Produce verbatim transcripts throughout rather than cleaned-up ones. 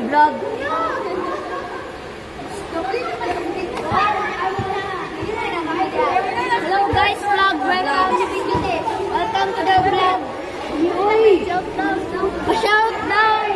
vlog. Hello guys, vlog. Welcome. Welcome to the vlog. Shout down.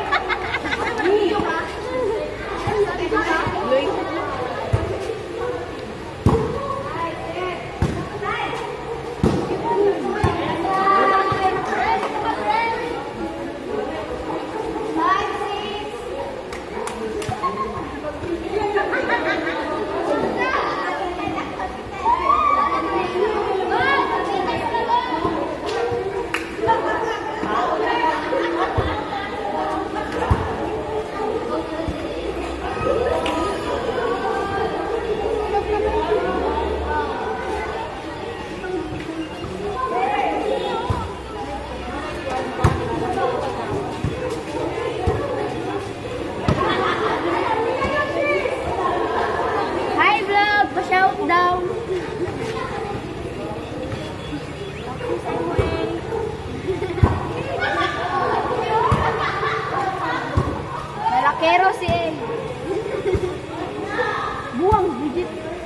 Shout down. Malakero si buang digit.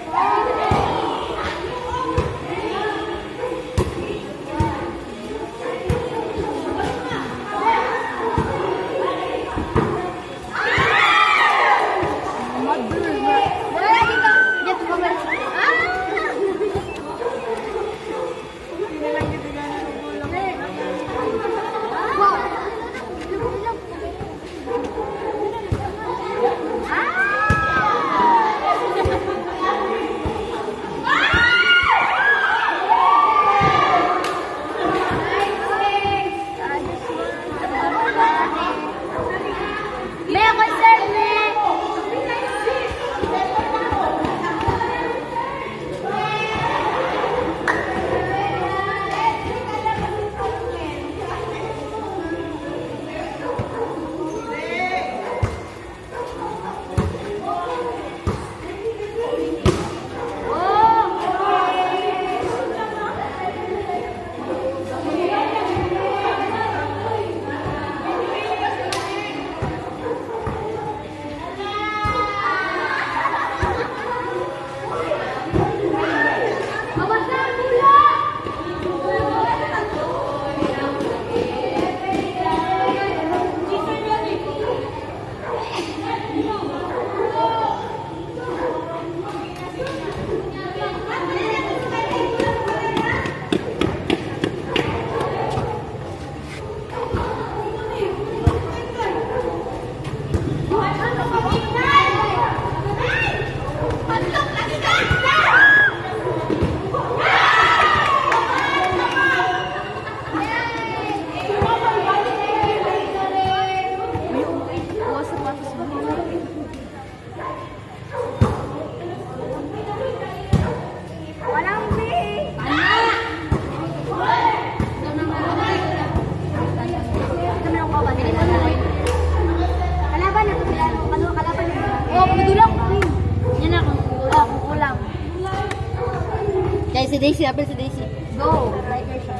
Si Daisy, apel si Daisy. Go! Tiger shot.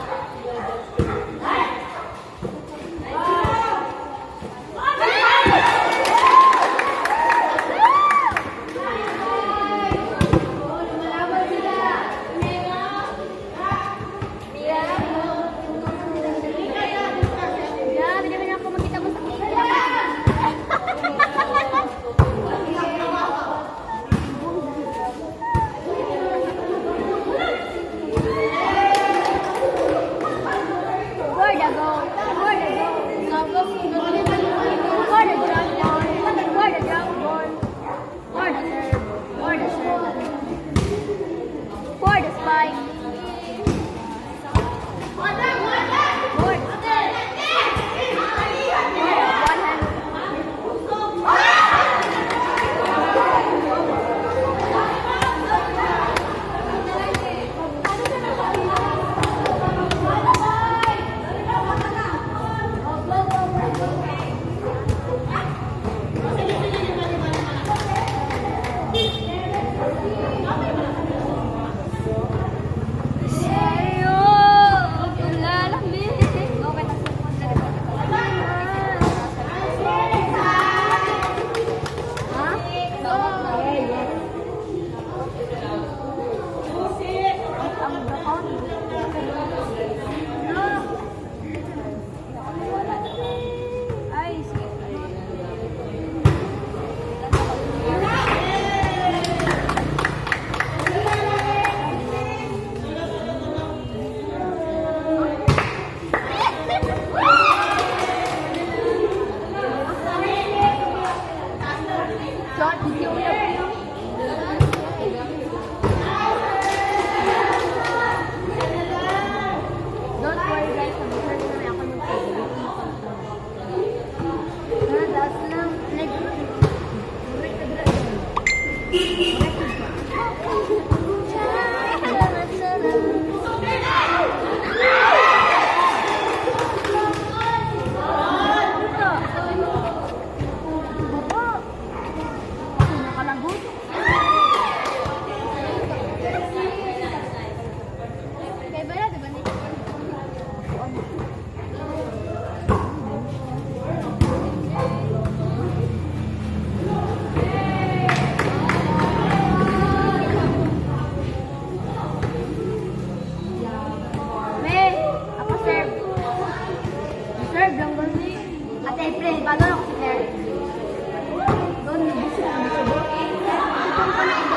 Hey!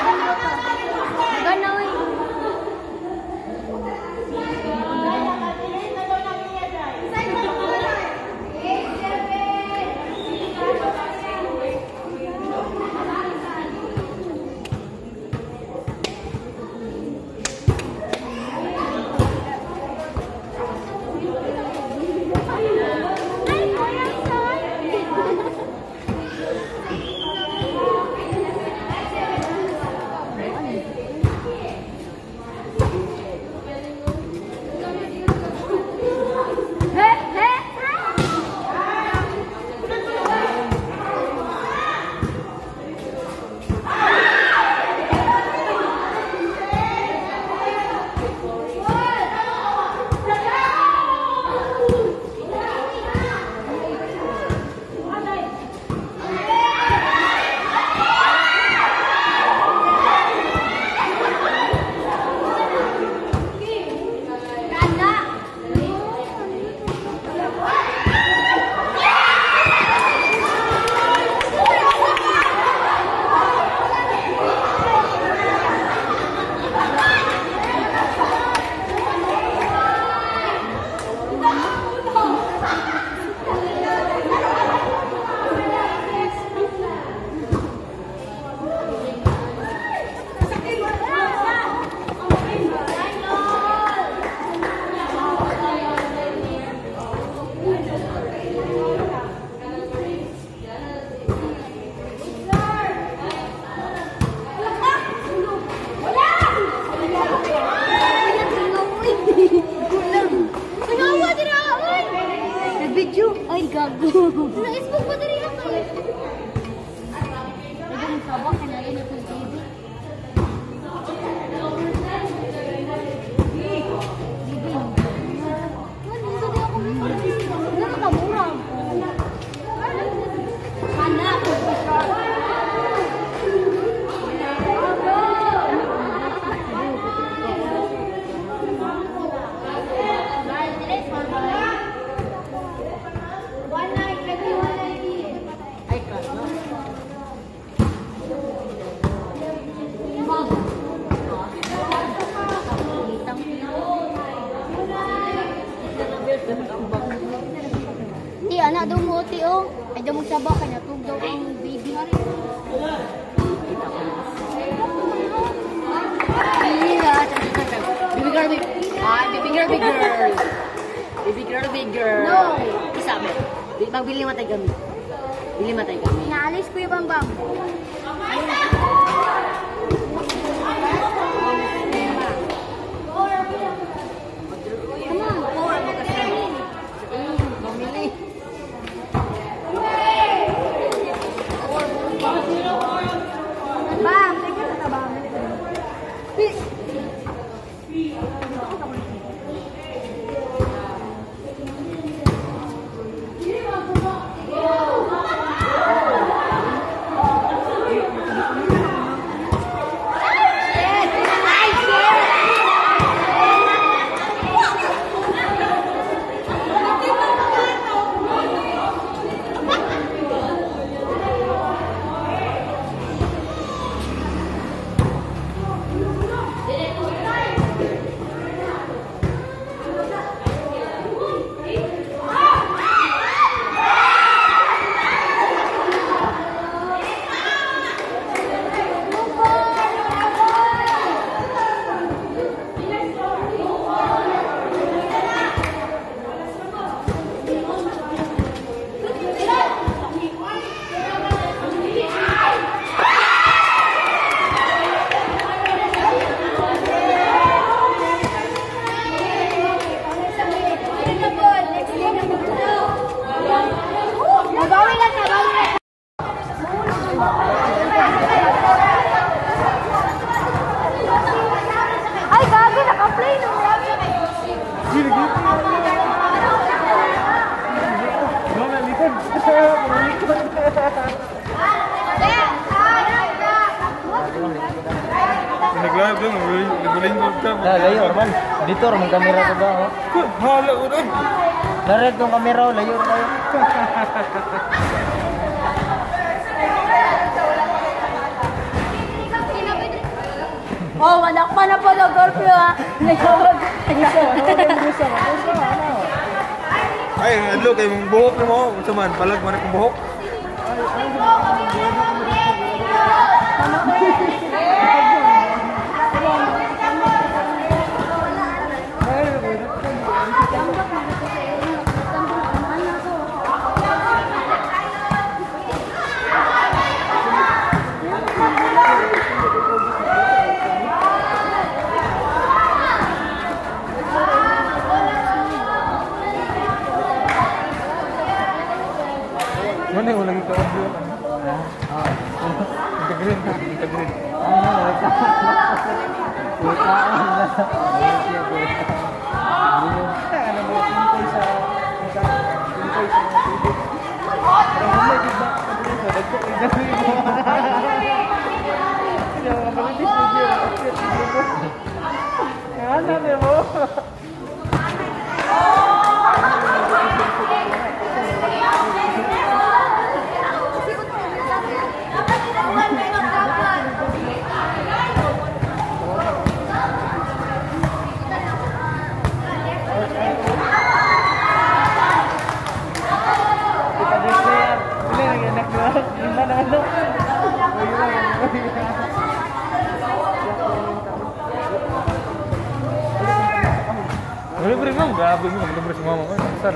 Ganoy. Ay, gago. Nag-isbog pa dali ako eh. Naging sabak ka na rin ako T V. Ti, anak daw mo, ti, oh. Ay, daw magsabak ka na. Tug daw ang baby. Baby girl, big... Ah, baby girl, big girl. Baby girl, big girl. No. Isabi. Magbili matay kami. Bili matay kami. Naalis ko yung bambam. Ay, gago, naka-play no. No, nalikod. Nalikod. Nag-live doon, nag-lingkod ka. Nah, layo man. Dito rin ang kamera ko ba? Oh. Hala ko doon. Nared tong kamera, oh, layo tayo. Kinapit Oh, manakpan na po na girlfriend ha. Nagkawag. Ay, adlo kay mong buhok na mo. Unsa man, palag man akong buhok. Mana yang lagi kau ambil? Ah, integrin, integrin. Boleh beri dong, gak bingung, boleh beri semua mama, besar.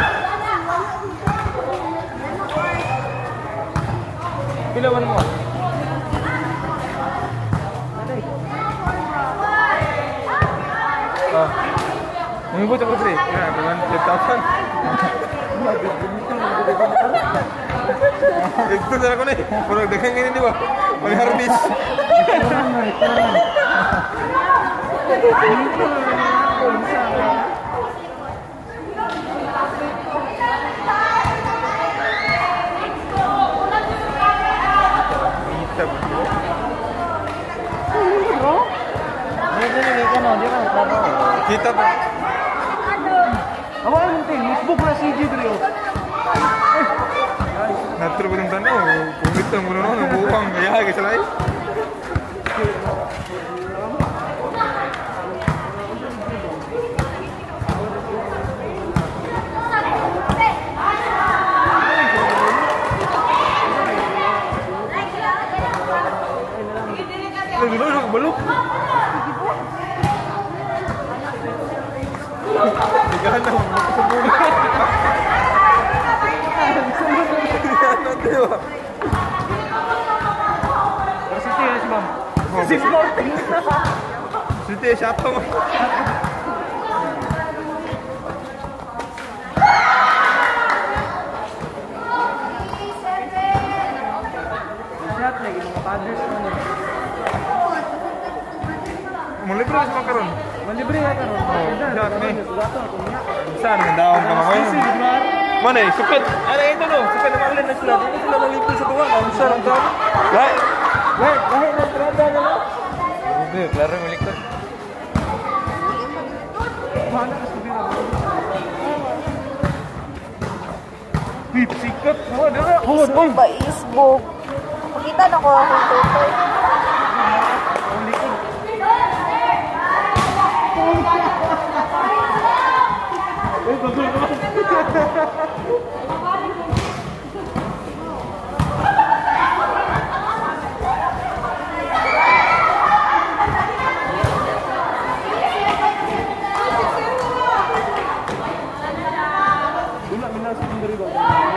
Pilih mana mau? Oh, minggu cakap beri, ya dengan cetakan. Itu cara kau ni, kalau dengan ini ni bah, paling habis. Kita tu. Awak nanti Facebook lah C G beliau. Natur belum tahu, pemitung belum tahu, buang ya ke selai. Belum belum belum. Jangan nak sembunyi. Nanti wah. Siti ya si mam. Siti siapa mah? Sihat lagi mga padres mana? Mulai beri sama karon. Malibre ya kan? Oh, sihat ni. Saan daon ka mga yun? Mana eh? Sukat. Ano ito no? Sukat na mahalin na sila. Hindi sila malipin sa tuwa. Ang saan ang tawag? Lahat. Lahat. Lahat na trada na no? Hindi. Klaro yung malikot. Mana ka sabi na mo? Pip, sikat. Oh, dara. Facebook ba? Facebook. Pakita na ko akong tutoy. Ang likod. Eh, bagus banget. Dulu minat sendiri bang.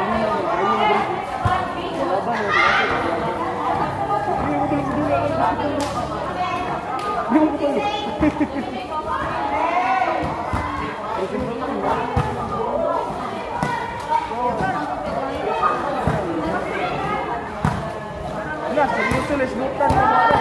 Nah, serius tulis bukan nama.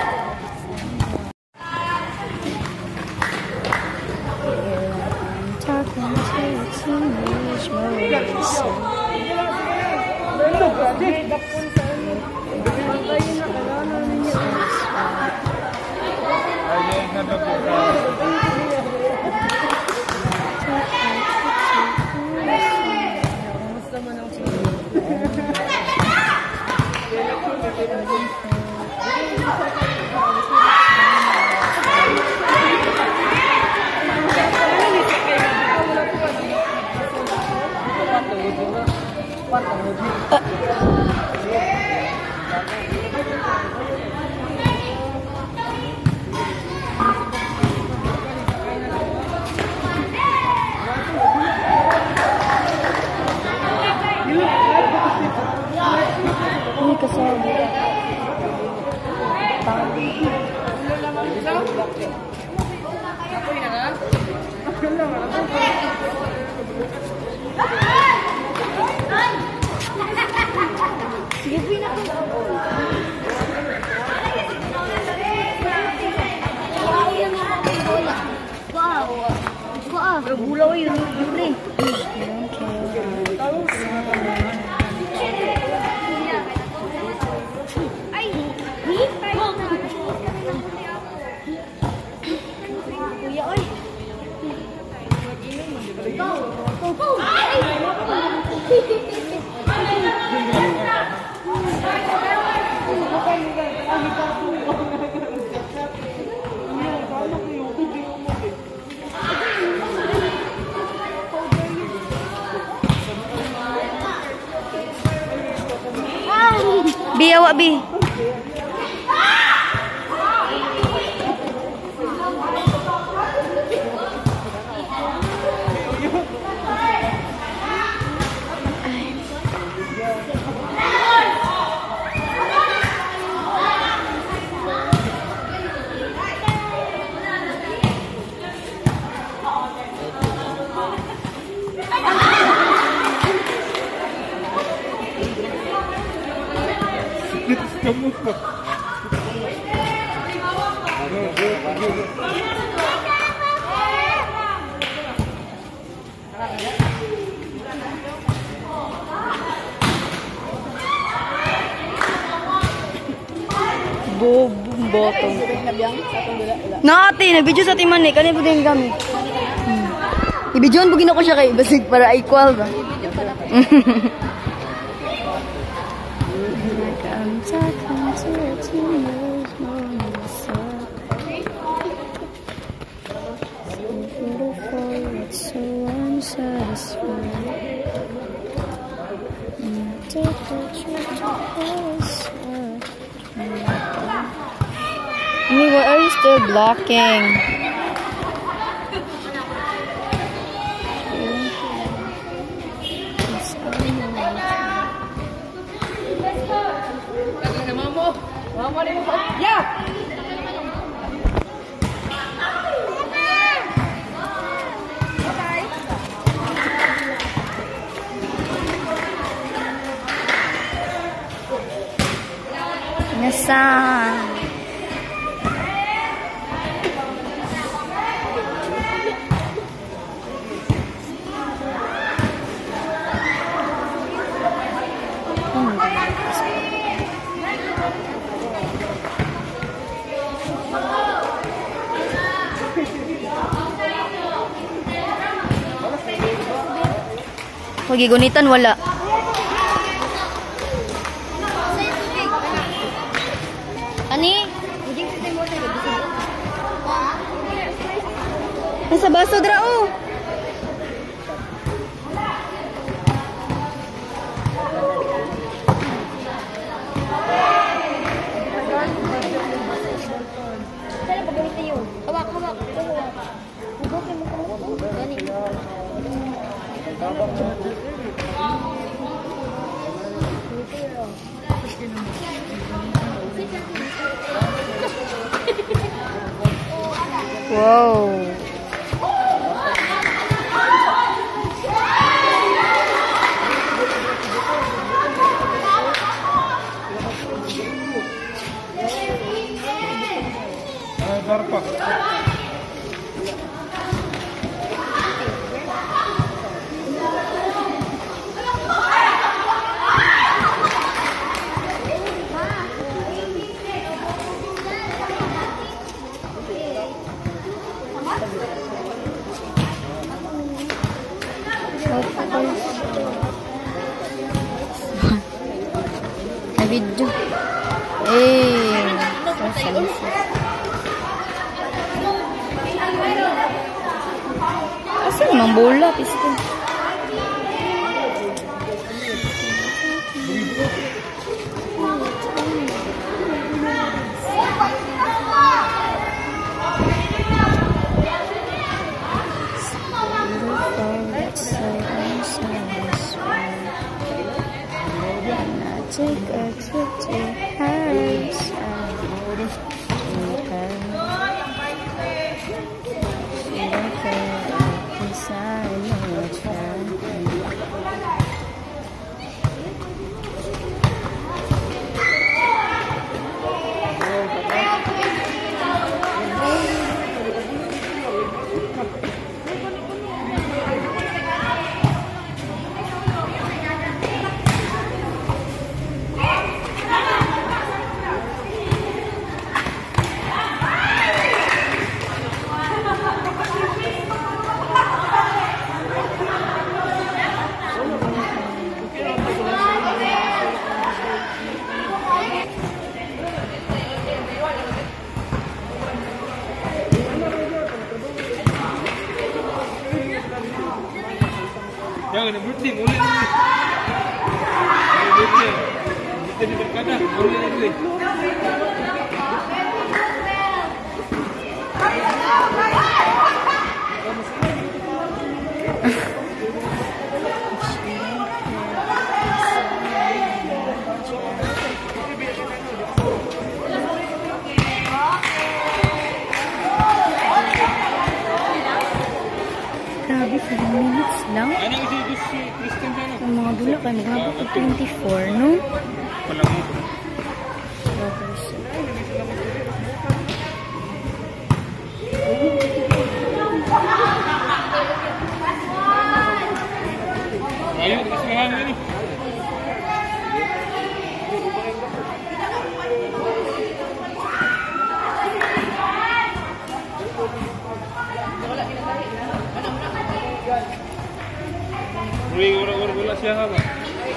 Gulaw yun, yuri. Ay, kuya, oy. Bi, awak Bi. Kamu kok. Bobong botong. Nati, nag-video sa timan eh. Kanina po din kami. Hmm. I-videoan po ko siya kay basig para equal ba? Mommy, why are you still blocking? Nasa. Pagigunitan wala. Ani? Nasa baso dra oh. Hawak, hawak. Hugokin mo ko. Gani. Wow. Zarpak. Video. Eh. Asa naman bola pisto? Take a trip to her side. She don't care inside, no, Jangan birthday, boleh dulu. Birthday. Birthday di berkada, boleh dulu. Grabe, five minutes lang. Ano kasi ito si Kristen sana? Ang mga bula kayo maghabot ko twenty-four, no? Walang mo. Okay, so. Ayun, kasamahan mo ni. Uy, wala wala siya ha ba?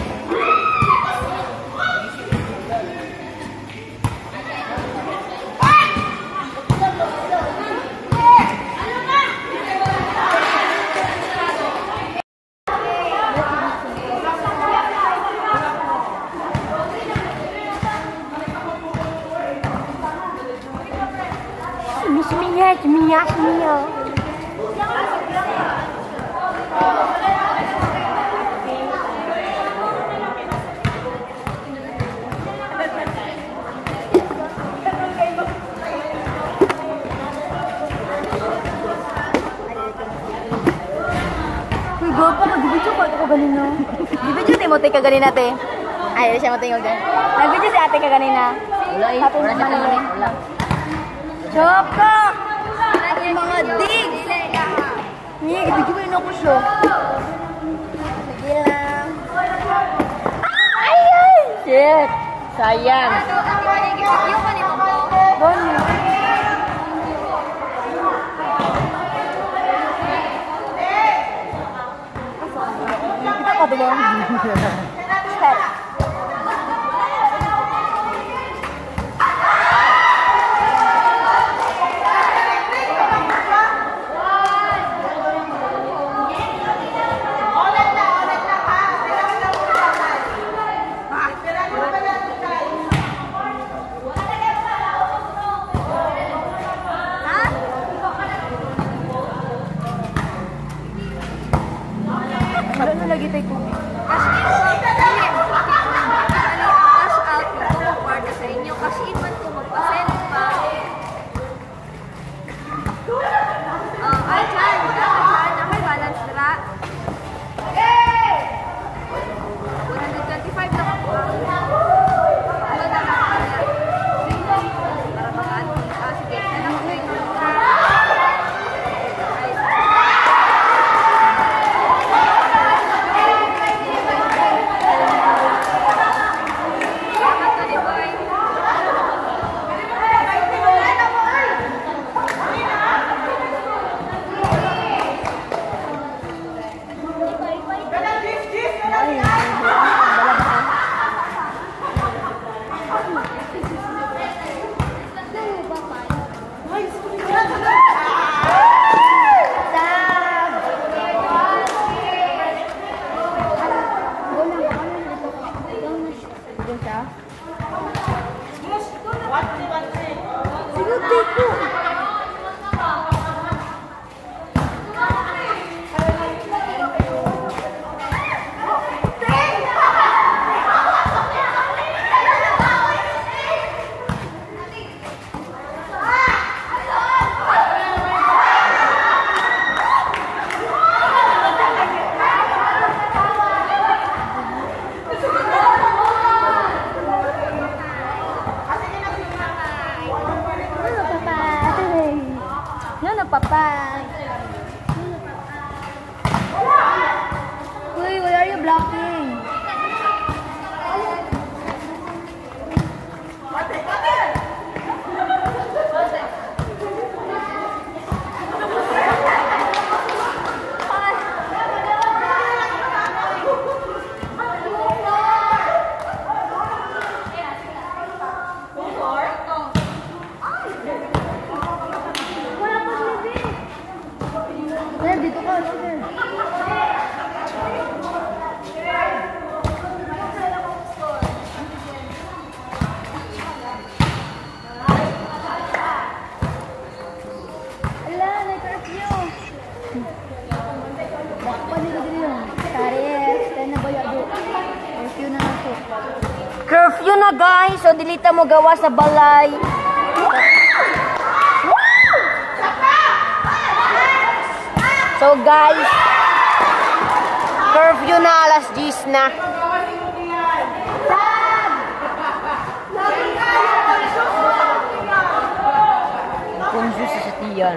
Semia, semia, semia. Uy, gopa, mag-video ko ako ganina. Di-video si Mote ka ganina, te. Ay, siya Mote yung ganina. Nag-video si ate ka ganina. Wala eh. Wala siya pang eh. Wala. Choka! Ang mga digs! Hindi, i-video ko yun ako siya. Sige lang. Ay, ay! Shit! Sayang. Yung kanina mo. Boni. Kita pa diba? Step. Ano lagi tayo kung Cash out ito mag-order sa inyo. Cash in man ko magpa-send pa. Oh, ay, dyan. Dyan. Ako balance nila. one twenty-five na ako. Ano na lang kaya? Para mag-auntie. Ah, sige. Ano ko kayo? Papa. Uy, why are you blocking? so dilita mo gawa sa balay. So guys, curfew na, alas diyes na. Punso sa satiyan.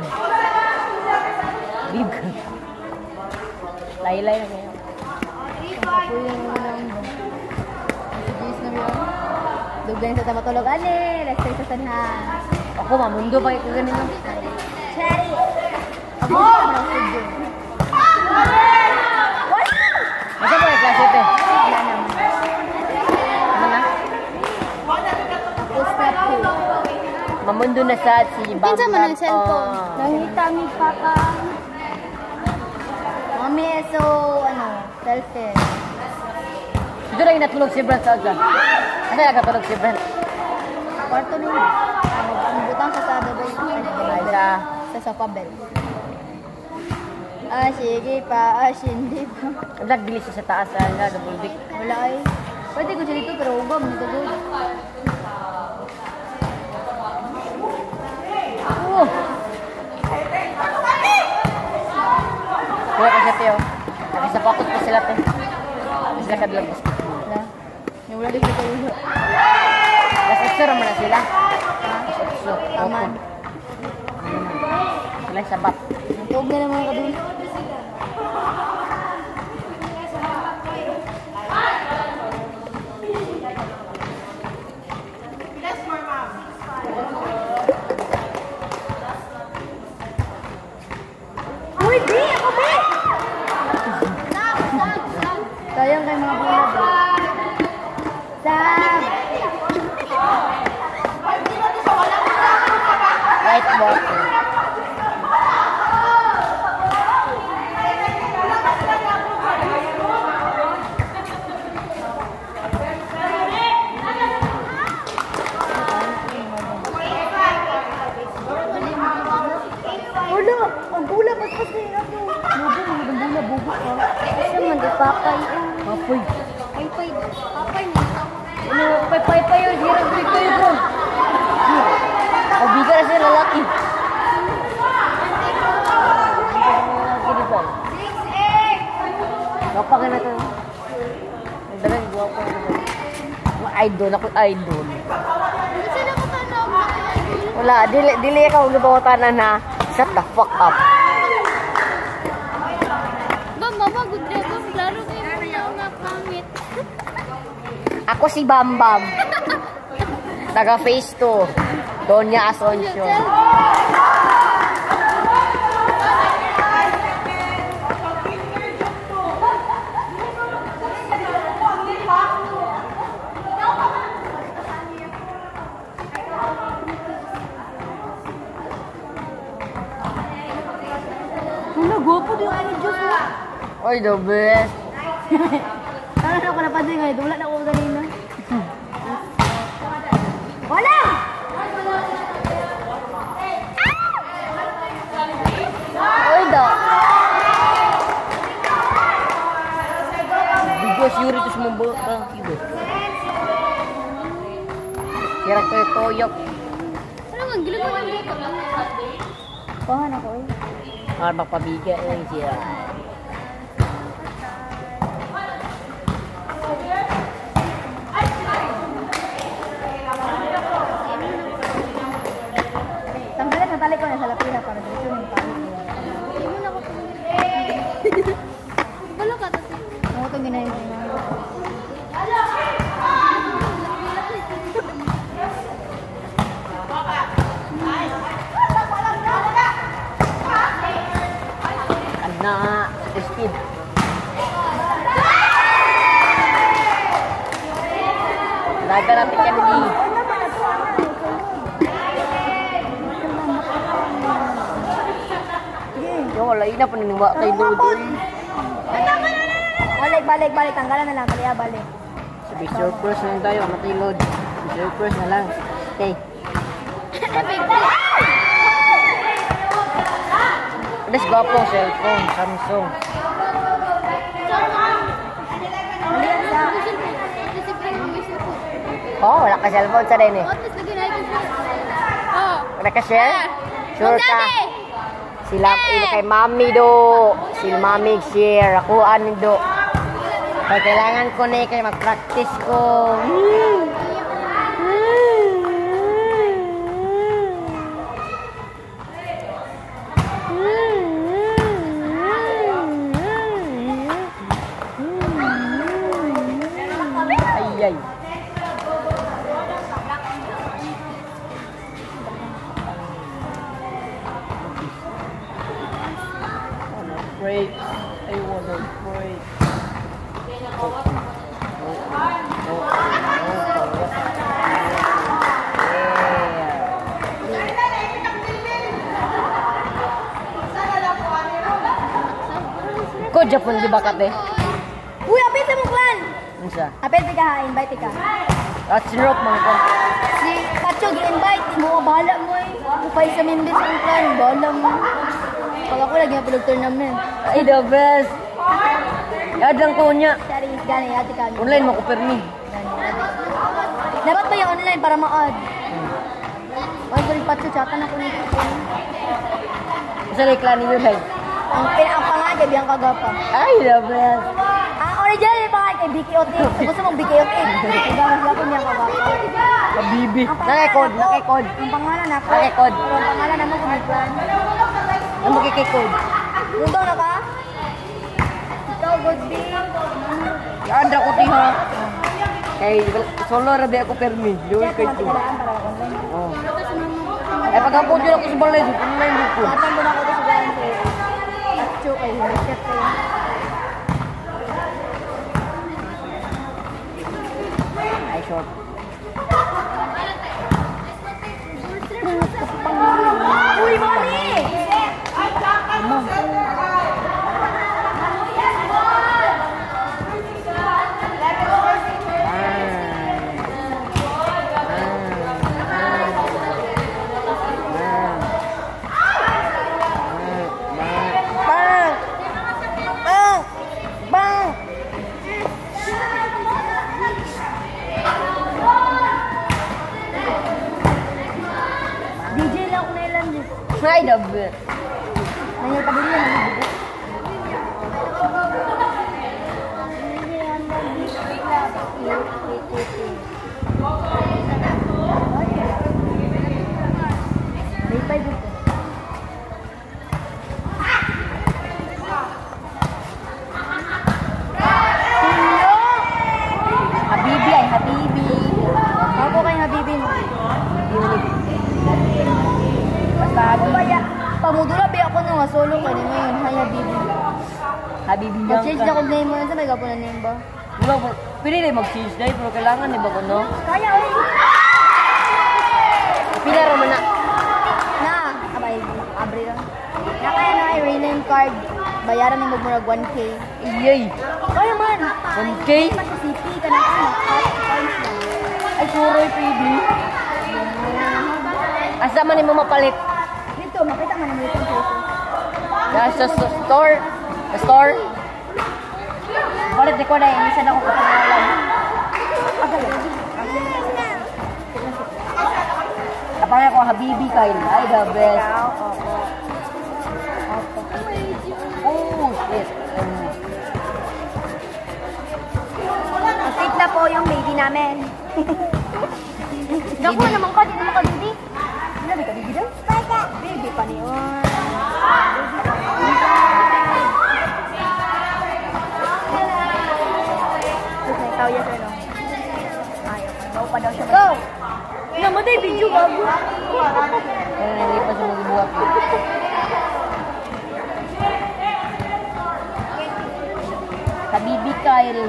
Big. Laylay na kayo. Dugay sa tamatulog, ane, let's say sa sanhan. Ako, mamundo pa ito ganun. Cherry! Ako, Masa mo yung klase ito? wala naman. Ano na? Full step two. Mamundo na sa si Bam. Kinsa man ang cellphone? Oh. Nangita mi papa. Mami, so, ano, selfie. Ito lang yung natulog si Brent sa aga. Ano yung natulog si Brent? Kwarto niya. Ano, ang butang sa sa double Ay, sa... sa sofa bed. Ah, sige pa. Ah, hindi pa. Nagbili siya sa taas. Ano, double dick. Wala ay. Pwede ko siya dito, pero ugam nito doon. Oh! Kaya kasi ito yun. Kasi sa pakot pa sila ito. Sila kabilang basketball. Wala. Yung wala dito kayo. Mas extra naman na sila. Mas extra. Aman. Sila yung sabat. Tuog na naman ka doon. Uy, di! Ako, di! Sayang kay mga bulag. Sam! White water. Wala! Ang bula! Ba't kasi ako? Bugo, ang bula, bugo ka. Kasi man, di papay. Apoy. Papay, papay niya. Ano, pay-pay-pay yun. Hirap break kayo bro. Pabiga na siya lalaki. Gapa ka na ito. Ang dalang guwapo na ito. Mga idol. Ako idol. Kasi nakatanog na kayo. Wala. Dili, dili ka ulubawatan na shut the fuck up. Ba, mama, good day. Ba, klaro kayo mo na pangit. Ako si Bam Bam. Taga Phase two. Doña Asuncion. Wala, gwapo din ang Diyos mo. Oy, the best. Ano na ako napansin ngayon? Wala na ako kanina. Wala! Oy, da. Bigos yuri to sumumbo. Tranquilo. Kira ko yung toyok. Ano nga, gila mo ang dito. Pahan ako eh. Ah, magpabiga lang siya. Tanggalan ang tali ko na sa lapira para dito yung tali ko. Hindi mo na ako Balo ka kasi. Ako ito ginahin ko yung mga Na speed. Daga natin yan ni. Yung wala ina pa niniwa kay Dodoy. Balik, balik, balik. Tanggalan na lang. Kaya balik. Sabi surprise na lang tayo. Matilod. Surprise na lang. Okay. Let's go po cellphone. Samsung. Oh, wala ka cellphone sa din eh. What is the ginagawa ko? Oh. Wala ka share? Sure ka? Daddy! Sila ini kay Mami do. Si Mami share. Ako ano do. Kaya kailangan ko na kay mag-practice ko. Ay ay. Break. I wanna break. Ko Japon di bakat eh. Uy, apit sa mong clan! Unsa? Apit ka ha, invite ka. At sinrop man ko. Si Pacho, gi-invite. Mo, bahala mo eh. Upay sa members ng clan. Bahala mo. Pag ako lagi na tournament. Ay, the best. Yadang ko niya. Sorry, gani, ate ka. Online mo ko permi. Dapat ba yung online para ma-add? Ay, sorry, Pacho, tsaka na ko nito. Isa na iklan ninyo like. Ang ang pangalan kay Bianca Gapa. Ay, the best. Ang original yung pangalan kay Vicky Otik. Gusto mong Vicky Otik. Gamas lang po Bianca Gapa. Kabibi. Ang pangalan Nakikod, ako- nakikod. Ang pangalan ako. Nakikod. Pero ang pangalan naman kumiplan. Ano makikikod? Gusto na ka? Ikaw, good be. Yadang ko tiha. Kay solo rabi ako permi. Luwi Check kay natin ko. kalaan para online. Oh. Ay pagkapod yun ako sa balay. Online ko. Lahat mo na ako sa galan ko. Pacho kayo. Check kayo. Ay short. Uy, mami! Bang! Bang! Bang! D J lang ako na ilan din. Ay, the best. Nangyay pa din yan. May pa dito. Habibi ay habibi. Ako kay Habibi mo. Basta ako kaya. Pamudula ba ako nung solo ka nimo yun. Hay Habibi. Habibi lang Mag-change na kong name mo na sa may gapo na name ba? Di ba, pwede rin mag-change dahil pero kailangan di ba ko no? Kaya ulit. Pila raman na. Na, abay, abre lang. Na kaya na ay rename card. Bayaran mo murag one K. Iyay. Kaya man. one K? Mas sa C P ka na ka. Points lang. Ay, suroy pwede. Asa man mo mapalit? Dito, makita man naman itong peso. Sa sa store. Sa store. Palit di ko na yun. Isa na ako kapangalan. Kapag ako Habibi Kyle. Ay, the best. Oh, shit. Um, Sit na po yung baby namin. Naku naman ka, di naman ka baby. Sinabi ka baby daw? Baby pa ni Juan. Tapos na ikaw yan, ano? Ayaw ka. Bawa pa daw siya. Go! Namatay video, bago. kaya nalipas yung magbuhat. Habibi Kyle.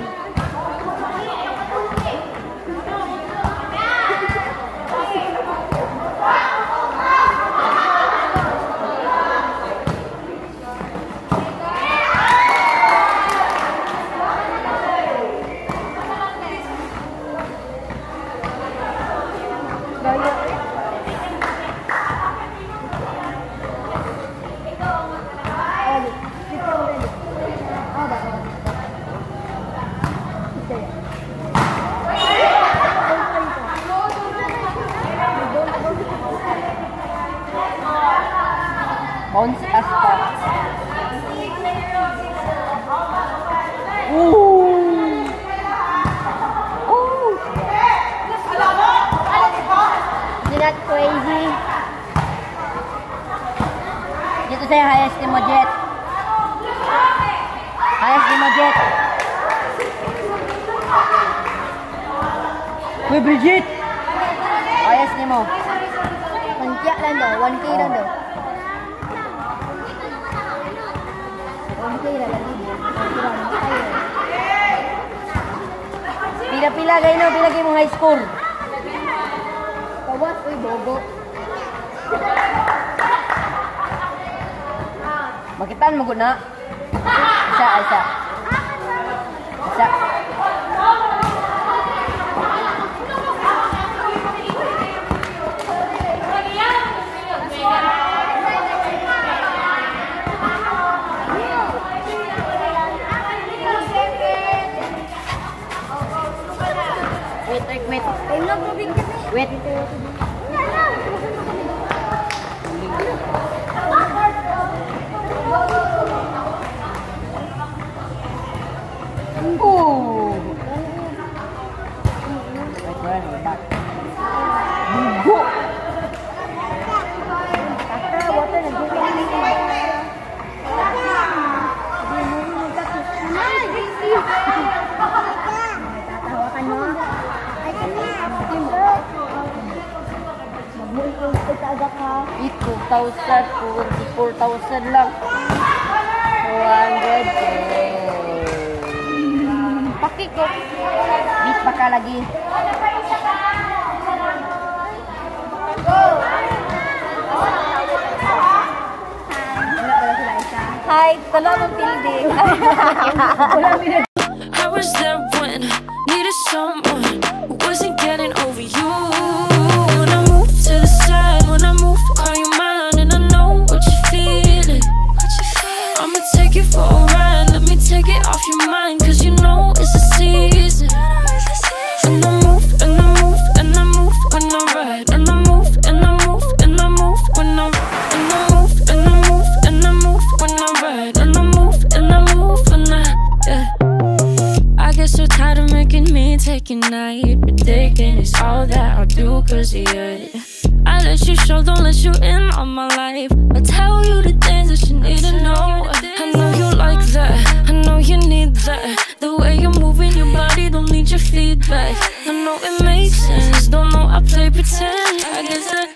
Bounce asphalt. Ooh. Ooh. Isn't that crazy? Dito sa'yo, highest mo, Jet. Highest mo, Jet. Uy, Bridget! Highest mo. one K lang daw, one K lang daw. one K lang daw. Pila-pila kayo, no? Pila kayo mong high score. Kawas, uy, bobo. Makitaan mo gud na. Isa, isa. Isa. Wait, wait, wait. Ay, no, tubig ka na. Wait. Ooh. Wait, wait, wait, back. Bugo. Kaka, water na dito. Tatawakan mo. Ay, kanya. Magmuhi ko ito sa agak ha. two thousand, twenty-four thousand lang. two hundred K. Pakik ko. Bit pa ka lagi. Wala pala sila isa. Hi, tala mong building. I was there when needed someone who wasn't getting over you. When I move to the side, when I move, call you mine, and I know what you're feeling. I'ma take you for a ride, let me take it off your mind, cause you know it's a season. And I move, and I move, and I move when I ride, and I move, and I move, and I move when I, and I move, and I move, and I move when I ride, and I move, and I move when I, yeah. I get so tired of making me take a night, predicting it's all that I'll do cause of you. I let you show, don't let you in on my life. I tell you the things that you need to know. I know you like that, I know you need that. The way you're moving your body, don't need your feedback. I know it makes sense, don't know I play pretend. I guess that